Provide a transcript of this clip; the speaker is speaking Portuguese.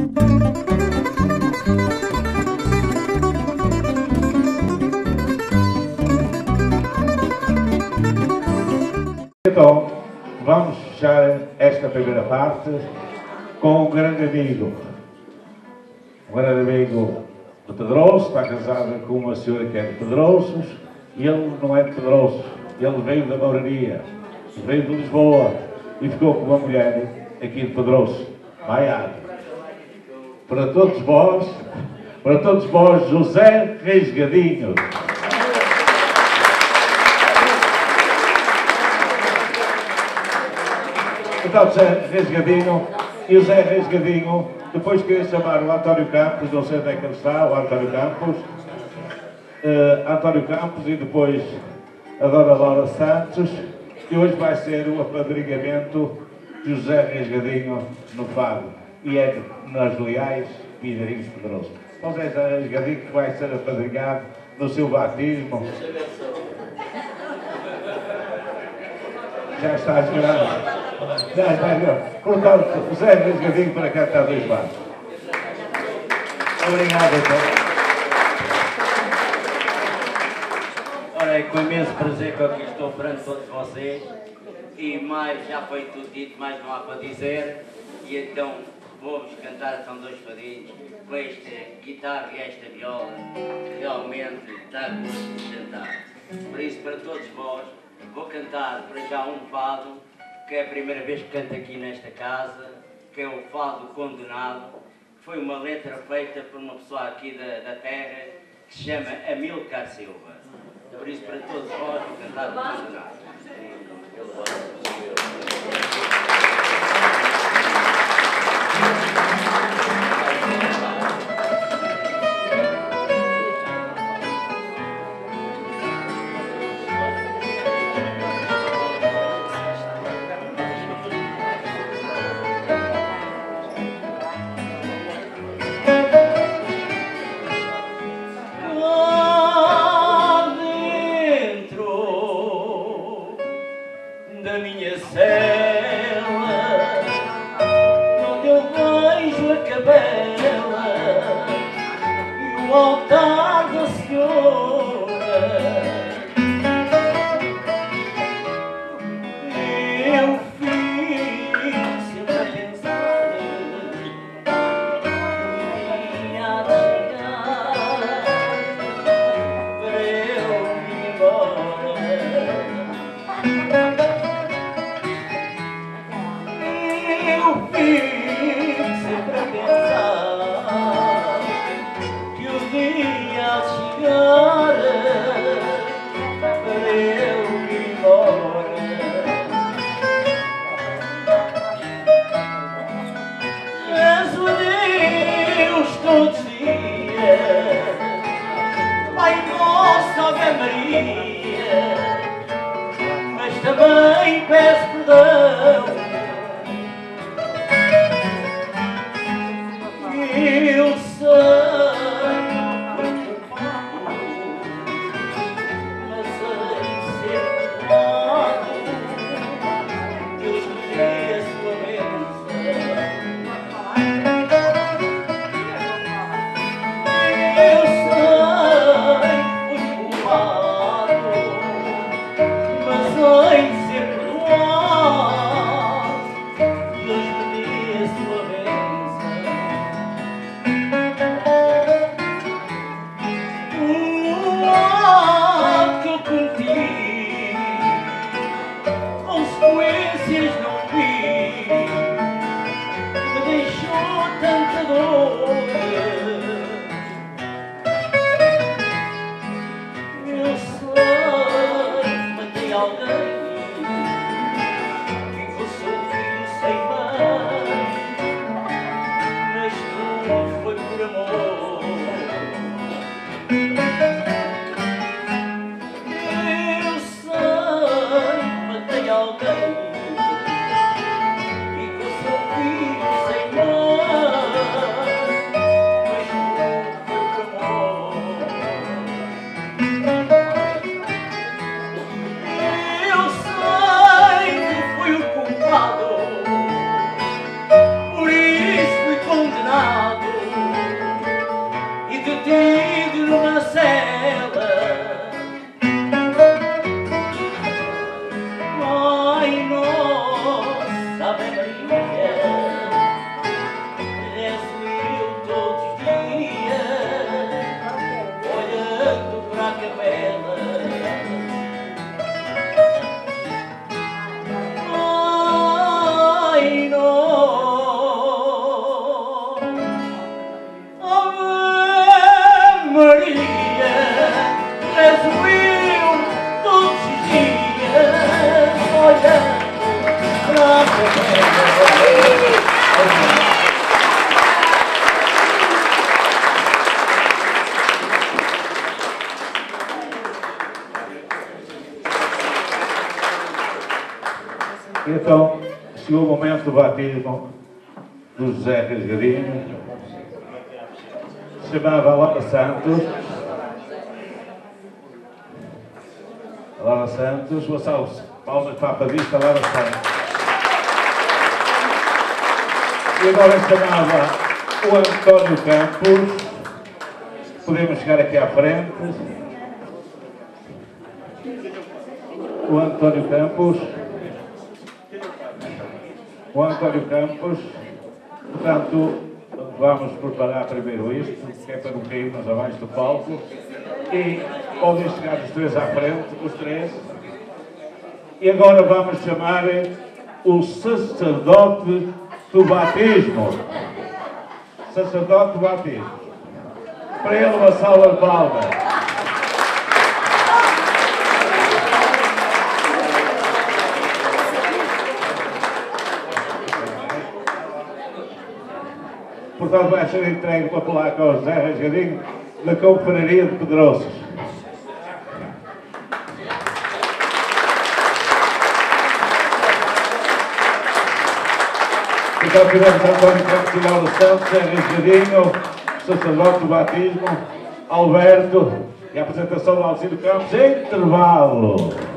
Então, vamos fechar esta primeira parte com um grande amigo. Um grande amigo de Pedroso, está casado com uma senhora que é de Pedroços, e ele não é de Pedroços, ele veio da Mouraria, veio de Lisboa e ficou com uma mulher aqui de Pedroços, Maiado. Para todos vós, José Resgadinho. Então, José Resgadinho, e o Zé Resgadinho, depois queria chamar o António Campos, não sei onde é que ele está, o António Campos, e depois a Dona Laura Santos, e hoje vai ser o apadrinhamento de José Resgadinho no fado, e é nas Leais Pinheirinhos Pedroso. Então, José Resgadinho que vai ser apadrinhado no seu batismo. Já está a chorar. Já está, colocar o Zé Resgadinho para cantar dois bares. Obrigado, então. Ora, é com imenso prazer que eu aqui estou perante todos vocês e mais já foi tudo dito, mais não há para dizer, e então vou-vos cantar, são dois fadinhos, com esta guitarra e esta viola, que realmente dá gosto de cantar. Por isso, para todos vós, vou cantar para já um fado, que é a primeira vez que canto aqui nesta casa, que é o Fado Condenado, que foi uma letra feita por uma pessoa aqui da terra, que se chama Amilcar Silva. Por isso, para todos vós, vou cantar o Condenado. chegou o momento do batismo do José Rasgadinho. Chamava Laura Santos. Laura Santos, uma salva palmas para a padista Laura Santos. E agora chamava o António Campos. Podemos chegar aqui à frente. O António Campos. O António Campos. Portanto, vamos preparar primeiro isto, que é para não cairmos abaixo do palco. E podem chegar os três à frente, os três. E agora vamos chamar o sacerdote do batismo. Sacerdote do batismo. Para ele uma salva de palmas. Portanto, vai ser entregue uma placa ao José Rasgadinho da Confraria de Pedroços. Então, tivemos António Campos e Laura Santos, José Rasgadinho, sacerdote do batismo, Alberto e a apresentação do Alcino Campos. Intervalo.